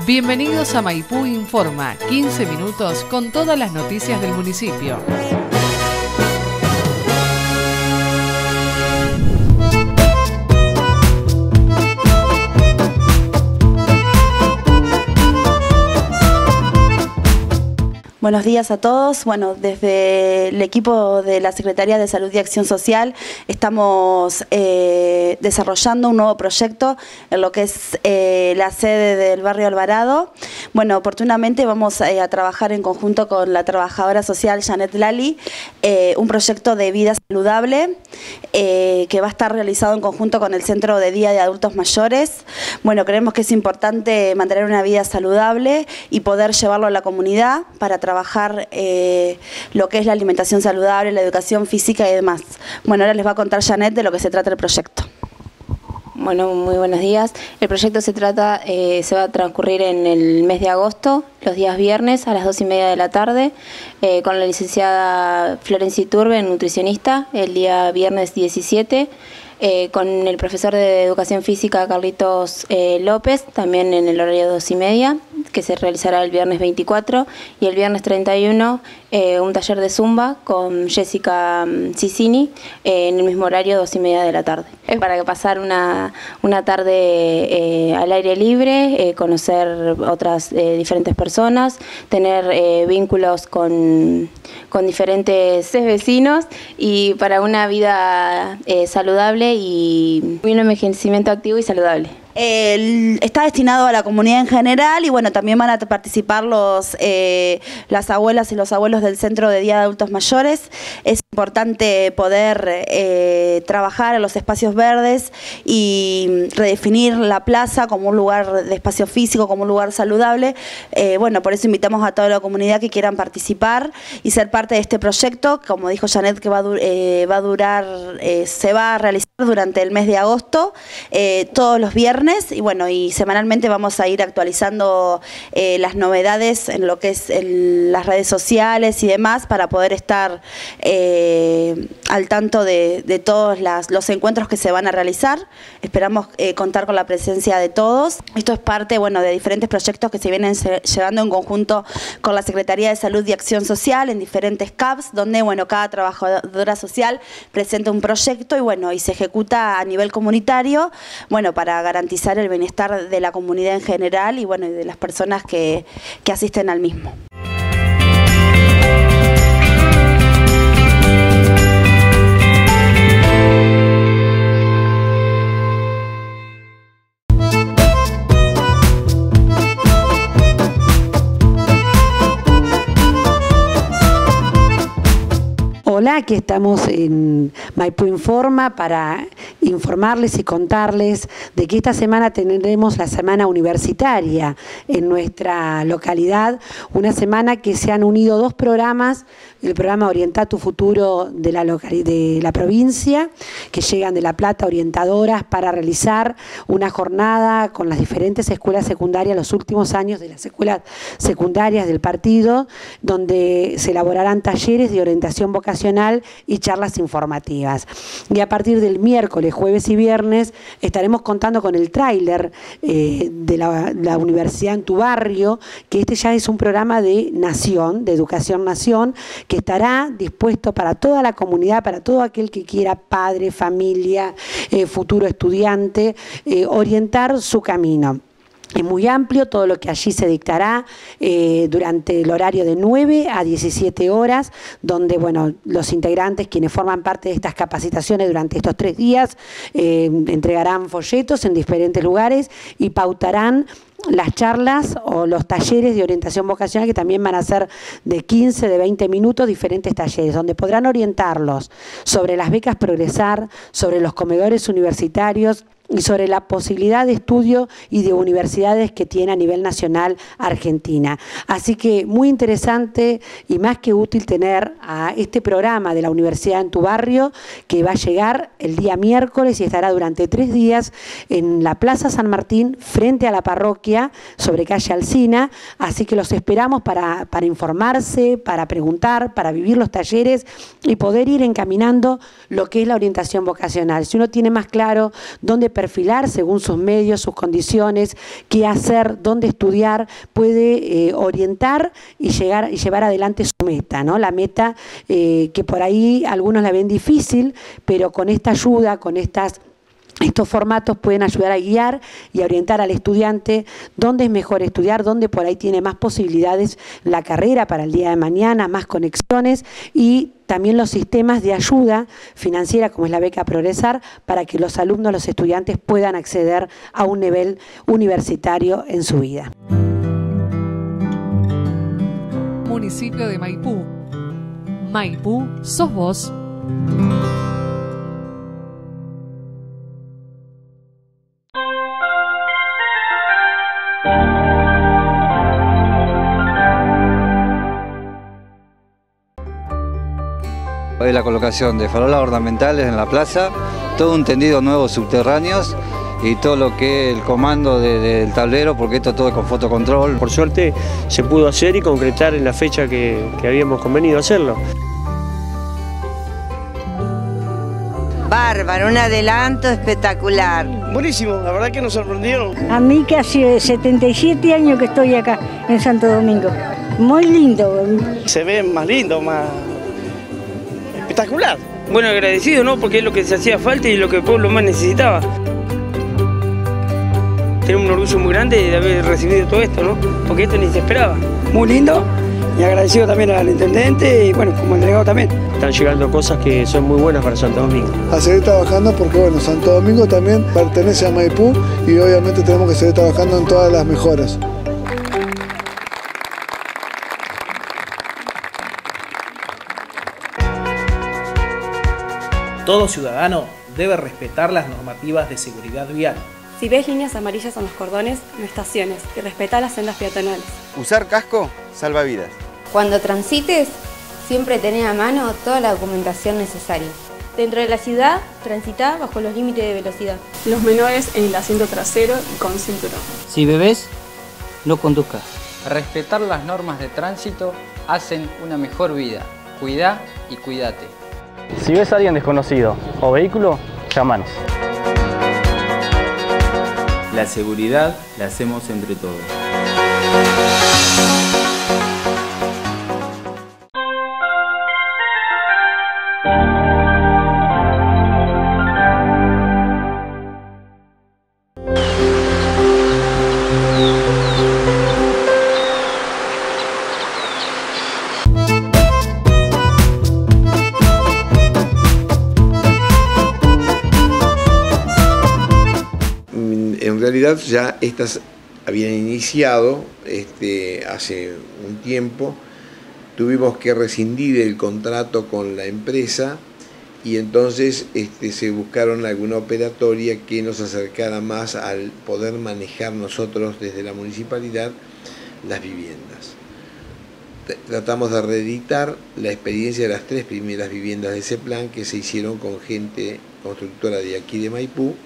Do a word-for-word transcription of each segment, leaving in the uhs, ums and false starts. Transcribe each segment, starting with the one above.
Bienvenidos a Maipú Informa, quince minutos con todas las noticias del municipio. Buenos días a todos. Bueno, desde el equipo de la Secretaría de Salud y Acción Social estamos eh, desarrollando un nuevo proyecto en lo que es eh, la sede del barrio Alvarado. Bueno, oportunamente vamos eh, a trabajar en conjunto con la trabajadora social Janet Lali, eh, un proyecto de vida saludable eh, que va a estar realizado en conjunto con el Centro de Día de Adultos Mayores. Bueno, creemos que es importante mantener una vida saludable y poder llevarlo a la comunidad para trabajar trabajar eh, lo que es la alimentación saludable, la educación física y demás. Bueno, ahora les va a contar Janet de lo que se trata el proyecto. Bueno, muy buenos días. El proyecto se trata, eh, se va a transcurrir en el mes de agosto, los días viernes a las dos y media de la tarde, eh, con la licenciada Florencia Iturbe, nutricionista, el día viernes diecisiete. Eh, con el profesor de Educación Física Carlitos eh, López, también en el horario dos y media, que se realizará el viernes veinticuatro, y el viernes treinta y uno eh, un taller de Zumba con Jessica Cicini eh, en el mismo horario, dos y media de la tarde. Es para pasar una, una tarde eh, al aire libre, eh, conocer otras eh, diferentes personas, tener eh, vínculos con, con diferentes vecinos y para una vida eh, saludable y un envejecimiento activo y saludable. El, está destinado a la comunidad en general y bueno, también van a participar los, eh, las abuelas y los abuelos del Centro de Día de Adultos Mayores. Es importante poder eh, trabajar en los espacios verdes y redefinir la plaza como un lugar de espacio físico, como un lugar saludable. Eh, bueno, por eso invitamos a toda la comunidad que quieran participar y ser parte de este proyecto. Como dijo Janet, que va a, eh, va a durar, eh, se va a realizar durante el mes de agosto, eh, todos los viernes. Y bueno, y semanalmente vamos a ir actualizando eh, las novedades en lo que es el, las redes sociales y demás para poder estar eh, al tanto de, de todos las, los encuentros que se van a realizar. Esperamos eh, contar con la presencia de todos. Esto es parte, bueno, de diferentes proyectos que se vienen se, llevando en conjunto con la Secretaría de Salud y Acción Social en diferentes C A Ps, donde bueno, cada trabajadora social presenta un proyecto y bueno, y se ejecuta a nivel comunitario, bueno, para garantizar el bienestar de la comunidad en general y bueno, y de las personas que, que asisten al mismo. Hola, aquí estamos en Maipú Informa para informarles y contarles de que esta semana tendremos la semana universitaria en nuestra localidad, una semana que se han unido dos programas, el programa Orienta tu Futuro de la, de la provincia, que llegan de La Plata, orientadoras, para realizar una jornada con las diferentes escuelas secundarias, los últimos años de las escuelas secundarias del partido, donde se elaborarán talleres de orientación vocacional y charlas informativas. Y a partir del miércoles, jueves y viernes estaremos contando con el tráiler eh, de la, la Universidad en tu Barrio, que este ya es un programa de Nación, de Educación Nación, que estará dispuesto para toda la comunidad, para todo aquel que quiera, padre, familia, eh, futuro estudiante, eh, orientar su camino. Es muy amplio todo lo que allí se dictará eh, durante el horario de nueve a diecisiete horas, donde bueno, los integrantes, quienes forman parte de estas capacitaciones durante estos tres días, eh, entregarán folletos en diferentes lugares y pautarán las charlas o los talleres de orientación vocacional, que también van a ser de quince, de veinte minutos, diferentes talleres, donde podrán orientarlos sobre las becas Progresar, sobre los comedores universitarios, y sobre la posibilidad de estudio y de universidades que tiene a nivel nacional Argentina. Así que muy interesante y más que útil tener a este programa de la Universidad en tu Barrio, que va a llegar el día miércoles y estará durante tres días en la Plaza San Martín, frente a la parroquia, sobre calle Alsina. Así que los esperamos para, para informarse, para preguntar, para vivir los talleres y poder ir encaminando lo que es la orientación vocacional. Si uno tiene más claro dónde perfilar según sus medios, sus condiciones, qué hacer, dónde estudiar, puede eh, orientar y, llegar, y llevar adelante su meta, ¿no? La meta eh, que por ahí algunos la ven difícil, pero con esta ayuda, con estas... Estos formatos pueden ayudar a guiar y a orientar al estudiante dónde es mejor estudiar, dónde por ahí tiene más posibilidades la carrera para el día de mañana, más conexiones y también los sistemas de ayuda financiera como es la beca Progresar para que los alumnos, los estudiantes puedan acceder a un nivel universitario en su vida. Municipio de Maipú. Maipú, sos vos. Hoy la colocación de farolas ornamentales en la plaza, todo un tendido nuevo subterráneos y todo lo que es el comando de, de, del tablero, porque esto todo es con fotocontrol. Por suerte se pudo hacer y concretar en la fecha que, que habíamos convenido hacerlo. Bárbaro, un adelanto espectacular. Buenísimo, la verdad que nos sorprendieron. A mí que hace setenta y siete años que estoy acá en Santo Domingo. Muy lindo. Se ve más lindo, más espectacular. Bueno, agradecido, ¿no? Porque es lo que se hacía falta y lo que el pueblo más necesitaba. Tenemos un orgullo muy grande de haber recibido todo esto, ¿no? Porque esto ni se esperaba. Muy lindo y agradecido también al intendente y bueno, como el delegado también. Están llegando cosas que son muy buenas para Santo Domingo. A seguir trabajando porque bueno, Santo Domingo también pertenece a Maipú y obviamente tenemos que seguir trabajando en todas las mejoras. Todo ciudadano debe respetar las normativas de seguridad vial. Si ves líneas amarillas en los cordones, no estaciones y respeta las sendas peatonales. Usar casco salva vidas. Cuando transites, siempre tenés a mano toda la documentación necesaria. Dentro de la ciudad, transita bajo los límites de velocidad. Los menores en el asiento trasero y con cinturón. Si bebés, no conduzcas. Respetar las normas de tránsito hacen una mejor vida. Cuidá y cuídate. Si ves a alguien desconocido o vehículo, llámanos. La seguridad la hacemos entre todos. En realidad ya estas habían iniciado este, hace un tiempo, tuvimos que rescindir el contrato con la empresa y entonces este, se buscaron alguna operatoria que nos acercara más al poder manejar nosotros desde la municipalidad las viviendas. Tratamos de reeditar la experiencia de las tres primeras viviendas de ese plan que se hicieron con gente constructora de aquí de Maipú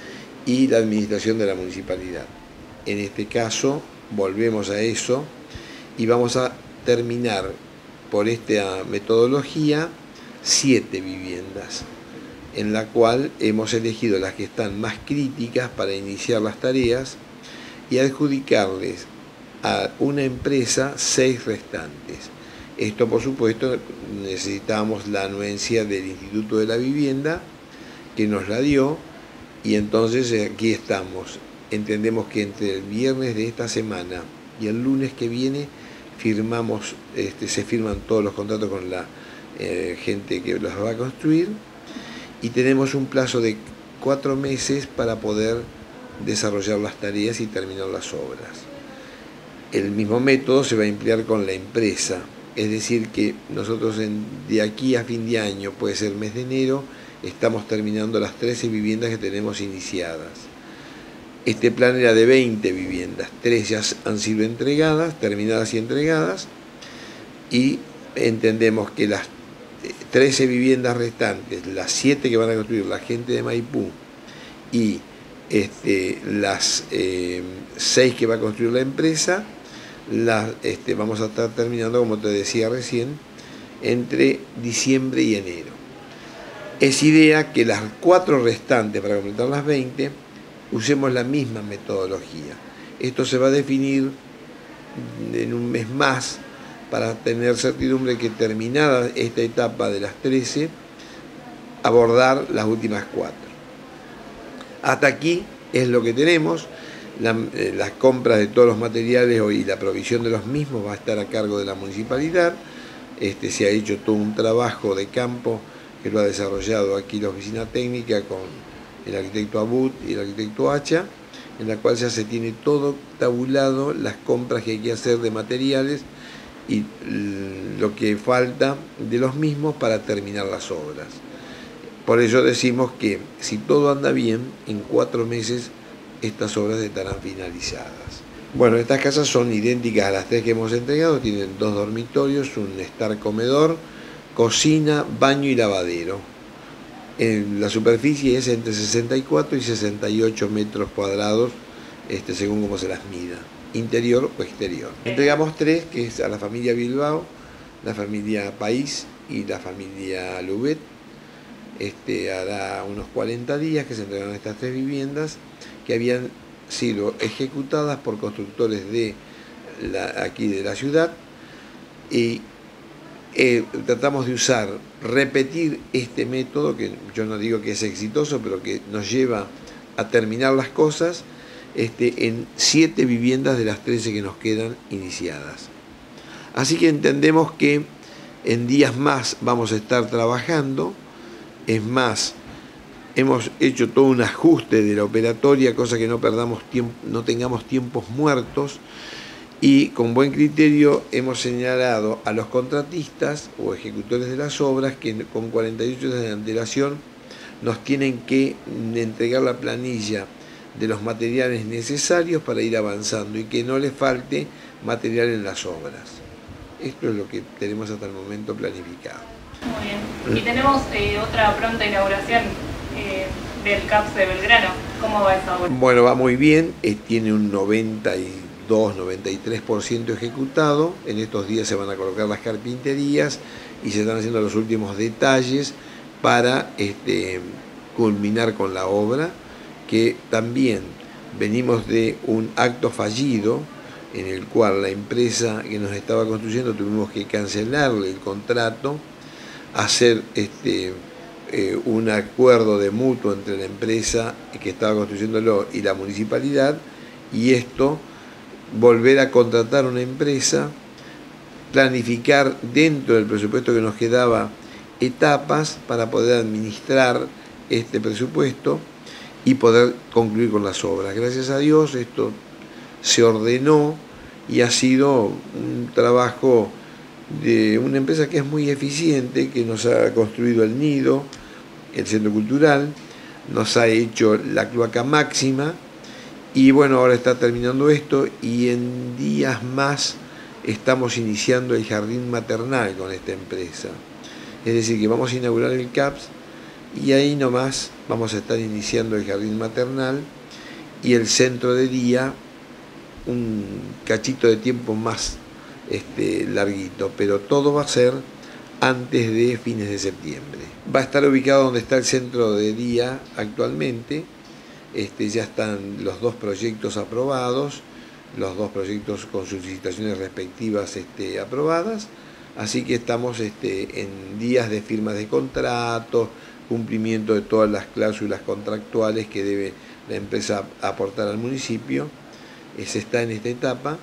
y la administración de la municipalidad. En este caso volvemos a eso y vamos a terminar por esta metodología siete viviendas, en la cual hemos elegido las que están más críticas para iniciar las tareas y adjudicarles a una empresa seis restantes. Esto, por supuesto, necesitábamos la anuencia del Instituto de la Vivienda, que nos la dio, y entonces aquí estamos. Entendemos que entre el viernes de esta semana y el lunes que viene firmamos, este, se firman todos los contratos con la eh, gente que los va a construir y tenemos un plazo de cuatro meses para poder desarrollar las tareas y terminar las obras. El mismo método se va a emplear con la empresa, es decir que nosotros en, de aquí a fin de año, puede ser mes de enero, estamos terminando las trece viviendas que tenemos iniciadas. Este plan era de veinte viviendas, tres ya han sido entregadas, terminadas y entregadas, y entendemos que las trece viviendas restantes, las siete que van a construir la gente de Maipú y este, las eh, seis que va a construir la empresa, las este, vamos a estar terminando, como te decía recién, entre diciembre y enero. Es idea que las cuatro restantes, para completar las veinte, usemos la misma metodología. Esto se va a definir en un mes más para tener certidumbre que terminada esta etapa de las trece, abordar las últimas cuatro. Hasta aquí es lo que tenemos. La, eh, las compras de todos los materiales y la provisión de los mismos va a estar a cargo de la municipalidad. Este, se ha hecho todo un trabajo de campo que lo ha desarrollado aquí la oficina técnica con el arquitecto Abud y el arquitecto Hacha, en la cual ya se tiene todo tabulado, las compras que hay que hacer de materiales y lo que falta de los mismos para terminar las obras. Por ello decimos que si todo anda bien, en cuatro meses estas obras estarán finalizadas. Bueno, estas casas son idénticas a las tres que hemos entregado, tienen dos dormitorios, un estar comedor, cocina, baño y lavadero. En la superficie es entre sesenta y cuatro y sesenta y ocho metros cuadrados, este, según cómo se las mida, interior o exterior. Entregamos tres, que es a la familia Bilbao, la familia País y la familia Lubet. Este, hará unos cuarenta días que se entregaron estas tres viviendas que habían sido ejecutadas por constructores de la, aquí de la ciudad, y eh, tratamos de usar, repetir este método, que yo no digo que es exitoso, pero que nos lleva a terminar las cosas este, en siete viviendas de las trece que nos quedan iniciadas. Así que entendemos que en días más vamos a estar trabajando. Es más, hemos hecho todo un ajuste de la operatoria, cosa que no perdamos tiempo, no tengamos tiempos muertos, y con buen criterio hemos señalado a los contratistas o ejecutores de las obras que con cuarenta y ocho días de antelación nos tienen que entregar la planilla de los materiales necesarios para ir avanzando y que no les falte material en las obras. Esto es lo que tenemos hasta el momento planificado. Muy bien. Y tenemos eh, otra pronta inauguración eh, del C A P S de Belgrano. ¿Cómo va esa obra? Bueno, va muy bien. Eh, tiene un noventa y dos, noventa y tres por ciento ejecutado. En estos días se van a colocar las carpinterías y se están haciendo los últimos detalles para este, culminar con la obra, que también venimos de un acto fallido en el cual la empresa que nos estaba construyendo tuvimos que cancelarle el contrato, hacer este, eh, un acuerdo de mutuo entre la empresa que estaba construyéndolo y la municipalidad, y esto, volver a contratar una empresa, planificar dentro del presupuesto que nos quedaba etapas para poder administrar este presupuesto y poder concluir con las obras. Gracias a Dios esto se ordenó y ha sido un trabajo de una empresa que es muy eficiente, que nos ha construido el nido, el centro cultural, nos ha hecho la cloaca máxima, y bueno, ahora está terminando esto, y en días más estamos iniciando el jardín maternal con esta empresa. Es decir, que vamos a inaugurar el C A P S y ahí nomás vamos a estar iniciando el jardín maternal y el centro de día, un cachito de tiempo más Este, larguito, pero todo va a ser antes de fines de septiembre. Va a estar ubicado donde está el centro de día actualmente. Este, ya están los dos proyectos aprobados, los dos proyectos con sus licitaciones respectivas este, aprobadas, así que estamos este, en días de firmas de contratos, cumplimiento de todas las cláusulas contractuales que debe la empresa aportar al municipio. Eh, se está en esta etapa,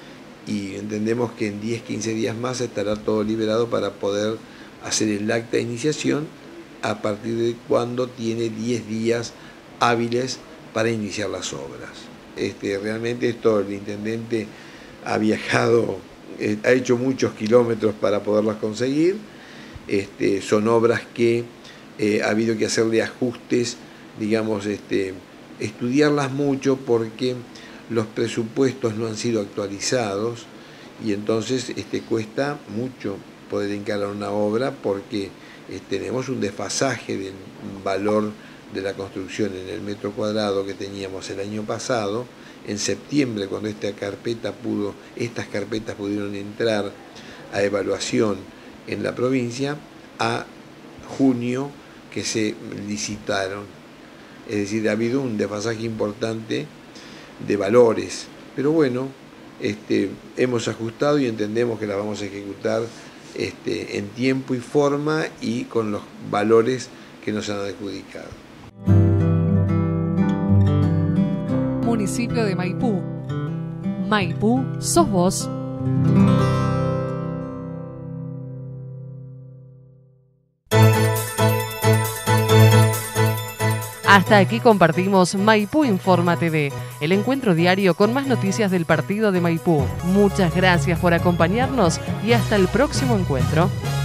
y entendemos que en diez, quince días más estará todo liberado para poder hacer el acta de iniciación, a partir de cuando tiene diez días hábiles para iniciar las obras. Este, realmente esto el intendente ha viajado, eh, ha hecho muchos kilómetros para poderlas conseguir. Este, son obras que eh, ha habido que hacerle ajustes, digamos, este, estudiarlas mucho porque los presupuestos no han sido actualizados, y entonces este, cuesta mucho poder encarar una obra porque eh, tenemos un desfasaje del valor de la construcción en el metro cuadrado que teníamos el año pasado. En septiembre, cuando esta carpeta pudo, estas carpetas pudieron entrar a evaluación en la provincia, a junio que se licitaron. Es decir, ha habido un desfasaje importante de valores. Pero bueno, este, hemos ajustado y entendemos que la vamos a ejecutar este, en tiempo y forma y con los valores que nos han adjudicado. Municipio de Maipú. Maipú, sos vos. Hasta aquí compartimos Maipú Informa T V, el encuentro diario con más noticias del partido de Maipú. Muchas gracias por acompañarnos y hasta el próximo encuentro.